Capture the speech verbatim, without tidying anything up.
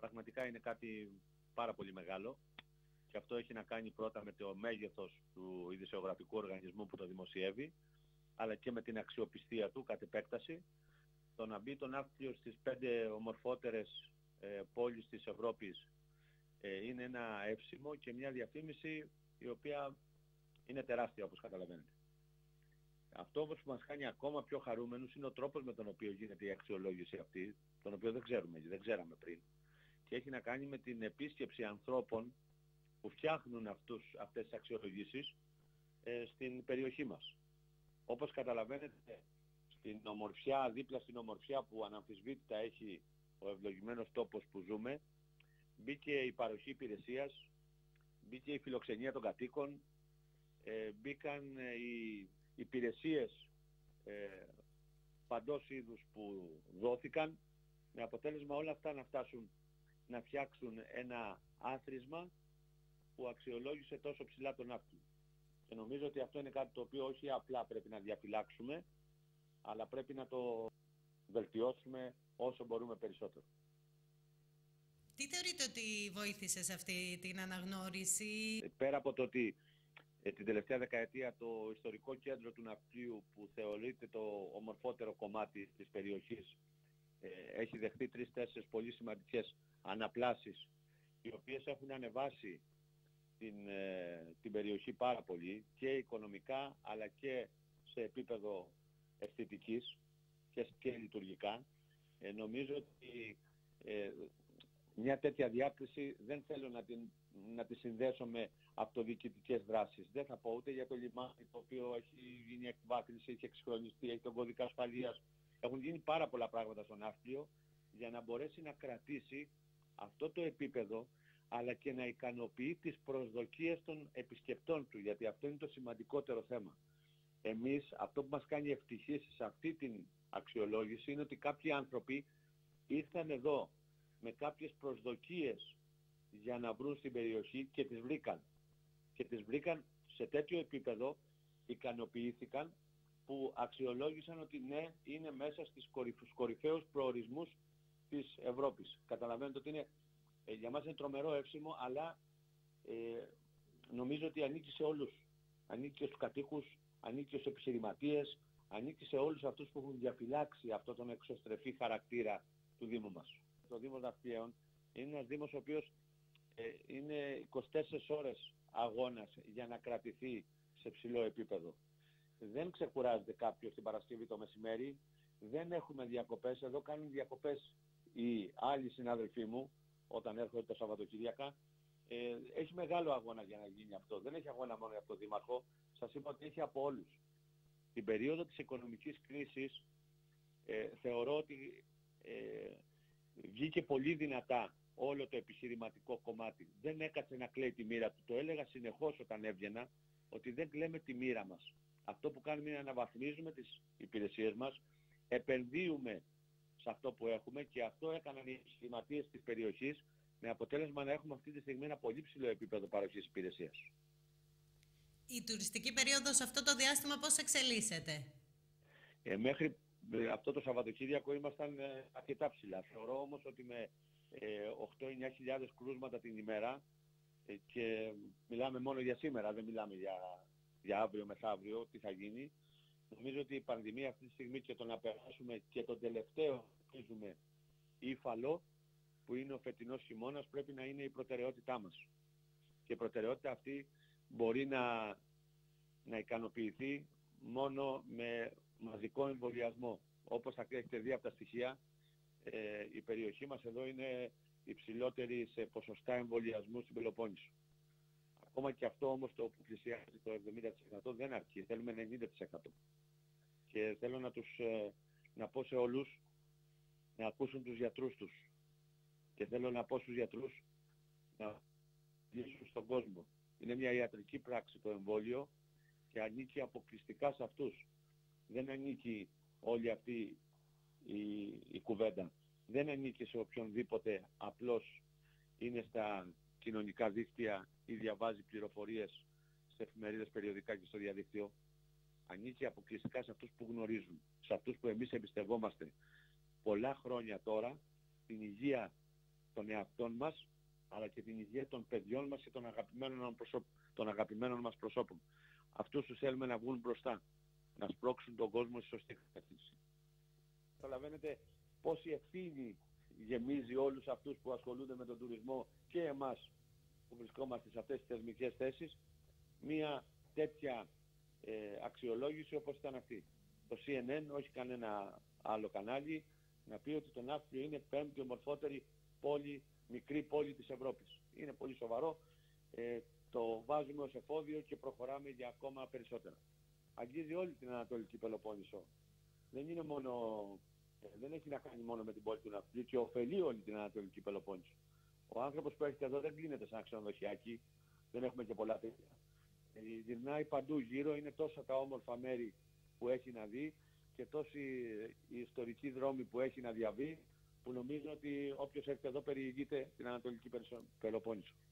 πραγματικά είναι κάτι πάρα πολύ μεγάλο και αυτό έχει να κάνει πρώτα με το μέγεθος του ειδησιογραφικού οργανισμού που το δημοσιεύει, αλλά και με την αξιοπιστία του κατ' επέκταση. Το να μπει το ναύπλιο στις πέντε ομορφότερες ε, πόλεις της Ευρώπης ε, είναι ένα εύσημο και μια διαφήμιση η οποία είναι τεράστια, όπως καταλαβαίνετε. Αυτό όμως που μας κάνει ακόμα πιο χαρούμενους είναι ο τρόπος με τον οποίο γίνεται η αξιολόγηση αυτή, τον οποίο δεν ξέρουμε, δεν ξέραμε πριν. Και έχει να κάνει με την επίσκεψη ανθρώπων που φτιάχνουν αυτούς, αυτές τις αξιολογήσεις ε, στην περιοχή μας. Όπως καταλαβαίνετε, στην ομορφιά, δίπλα στην ομορφιά που αναμφισβήτητα έχει ο ευλογημένος τόπος που ζούμε, μπήκε η παροχή υπηρεσίας, μπήκε η φιλοξενία των κατοίκων, ε, μπήκαν ε, οι υπηρεσίες ε, παντός είδους που δόθηκαν, με αποτέλεσμα όλα αυτά να φτάσουν να φτιάξουν ένα άθροισμα που αξιολόγησε τόσο ψηλά τον ναύπλιο. Και νομίζω ότι αυτό είναι κάτι το οποίο όχι απλά πρέπει να διαφυλάξουμε, αλλά πρέπει να το βελτιώσουμε όσο μπορούμε περισσότερο. Τι θεωρείτε ότι βοήθησε σε αυτή την αναγνώριση? Πέρα από το ότι ε, την τελευταία δεκαετία το ιστορικό κέντρο του ναυπλίου, που θεωρείται το ομορφότερο κομμάτι της περιοχής, ε, έχει δεχτεί τρεις-τέσσερις πολύ σημαντικές αναπλάσεις, οι οποίες έχουν ανεβάσει την, ε, την περιοχή πάρα πολύ και οικονομικά αλλά και σε επίπεδο αισθητικής και, και λειτουργικά. Ε, νομίζω ότι ε, μια τέτοια διάκριση δεν θέλω να την, να τη συνδέσω με αυτοδιοικητικές δράσεις. Δεν θα πω ούτε για το λιμάνι, το οποίο έχει γίνει εκβάθυνση, έχει εξυγχρονιστεί, έχει τον κώδικα ασφαλείας. Έχουν γίνει πάρα πολλά πράγματα στο ναύπλιο για να μπορέσει να κρατήσει αυτό το επίπεδο, αλλά και να ικανοποιεί τις προσδοκίες των επισκεπτών του, γιατί αυτό είναι το σημαντικότερο θέμα. Εμείς, αυτό που μας κάνει ευτυχείς σε αυτή την αξιολόγηση είναι ότι κάποιοι άνθρωποι ήρθαν εδώ με κάποιες προσδοκίες για να βρουν στην περιοχή και τις βρήκαν. Και τις βρήκαν σε τέτοιο επίπεδο, ικανοποιήθηκαν, που αξιολόγησαν ότι ναι, είναι μέσα στις κορυφαίους προορισμούς της Ευρώπης. Καταλαβαίνετε ότι είναι, ε, για μας είναι τρομερό εύσημο, αλλά ε, νομίζω ότι ανήκει σε όλους. Ανήκει και στους κατοίκους, ανήκει και στους επιχειρηματίες, ανήκει σε όλους αυτούς που έχουν διαφυλάξει αυτόν τον εξωστρεφή χαρακτήρα του Δήμου μας. Το Δήμος Ναυπλιαίων είναι ένας Δήμος ο οποίος ε, είναι είκοσι τέσσερις ώρες αγώνας για να κρατηθεί σε ψηλό επίπεδο. Δεν ξεκουράζεται κάποιος την Παρασκευή το μεσημέρι, δεν έχουμε διακοπές. Εδώ κάνουν διακοπές οι άλλοι συνάδελφοί μου όταν έρχονται τα Σαββατοκυριακά. Ε, έχει μεγάλο αγώνα για να γίνει αυτό. Δεν έχει αγώνα μόνο από τον Δήμαρχο, σας είπα ότι έχει από όλους. Την περίοδο της οικονομικής κρίσης ε, θεωρώ ότι ε, βγήκε πολύ δυνατά όλο το επιχειρηματικό κομμάτι. Δεν έκατσε να κλαίει τη μοίρα του. Το έλεγα συνεχώς όταν έβγαινα, ότι δεν κλαίμε τη μοίρα μας. Αυτό που κάνουμε είναι να αναβαθμίζουμε τις υπηρεσίες μας, επενδύουμε σε αυτό που έχουμε, και αυτό έκαναν οι επιχειρηματίες της περιοχής, με αποτέλεσμα να έχουμε αυτή τη στιγμή ένα πολύ ψηλό επίπεδο παροχής υπηρεσίας. Η τουριστική περίοδος αυτό το διάστημα πώς εξελίσσεται? Ε, μέχρι ε, αυτό το Σαββατοκύριακο ήμασταν ε, αρκετά ψηλά. Θεωρώ όμως ότι με ε, οκτώ με εννιά χιλιάδες κρούσματα την ημέρα, ε, και μιλάμε μόνο για σήμερα, δεν μιλάμε για, για αύριο μεθαύριο, τι θα γίνει. Νομίζω ότι η πανδημία αυτή τη στιγμή, και το να περάσουμε και τον τελευταίο χτίζουμε ύφαλο, που είναι ο φετινός χειμώνας, πρέπει να είναι η προτεραιότητά μας. Και η προτεραιότητα αυτή μπορεί να, να ικανοποιηθεί μόνο με μαζικό εμβολιασμό. Όπως θα έχετε δει από τα στοιχεία, ε, η περιοχή μας εδώ είναι υψηλότερη σε ποσοστά εμβολιασμού στην Πελοπόννησο. Ακόμα και αυτό όμως, το που πλησιάζει το εβδομήντα τοις εκατό δεν αρκεί, θέλουμε ενενήντα τοις εκατό. Και θέλω να, τους, ε, να πω σε όλους να ακούσουν τους γιατρούς τους. Και θέλω να πω στους γιατρούς να λύσουν στον κόσμο. Είναι μια ιατρική πράξη το εμβόλιο και ανήκει αποκλειστικά σε αυτούς. Δεν ανήκει όλη αυτή η, η κουβέντα. Δεν ανήκει σε οποιονδήποτε απλώς είναι στα κοινωνικά δίκτυα ή διαβάζει πληροφορίες σε εφημερίδες, περιοδικά και στο διαδίκτυο. Ανήκει αποκλειστικά σε αυτούς που γνωρίζουν, σε αυτούς που εμείς εμπιστευόμαστε πολλά χρόνια τώρα, την υγεία των εαυτών μας, αλλά και την υγεία των παιδιών μας και των αγαπημένων, προσώπ... των αγαπημένων μας προσώπων. Αυτούς τους θέλουμε να βγουν μπροστά, να σπρώξουν τον κόσμο στη σωστή κατεύθυνση. Καταλαβαίνετε πόση ευθύνη γεμίζει όλους αυτούς που ασχολούνται με τον τουρισμό και εμάς που βρισκόμαστε σε αυτές τις θεσμικές θέσεις, μία τέτοια ε, αξιολόγηση όπως ήταν αυτή. Το σι εν εν, όχι κανένα άλλο κανάλι, να πει ότι το Ναύπλιο είναι πέμπτη ομορφότερη πόλη, μικρή πόλη της Ευρώπης. Είναι πολύ σοβαρό, ε, το βάζουμε ως εφόδιο και προχωράμε για ακόμα περισσότερα. Αγγίζει όλη την Ανατολική Πελοπόννησο. Δεν είναι μόνο, ε, δεν έχει να κάνει μόνο με την πόλη του Ναυπλίου και ωφελεί όλη την Ανατολική Πελοπόννησο. Ο άνθρωπος που έρχεται εδώ δεν κλείνεται σαν ξενοδοχιάκι, δεν έχουμε και πολλά τέτοια. Ε, γυρνάει παντού γύρω, είναι τόσα τα όμορφα μέρη που έχει να δει και τόσοι οι ιστορικοί δρόμοι που έχει να διαβεί, που νομίζω ότι όποιος έρχεται εδώ περιηγείται την Ανατολική Πελοπόννησο.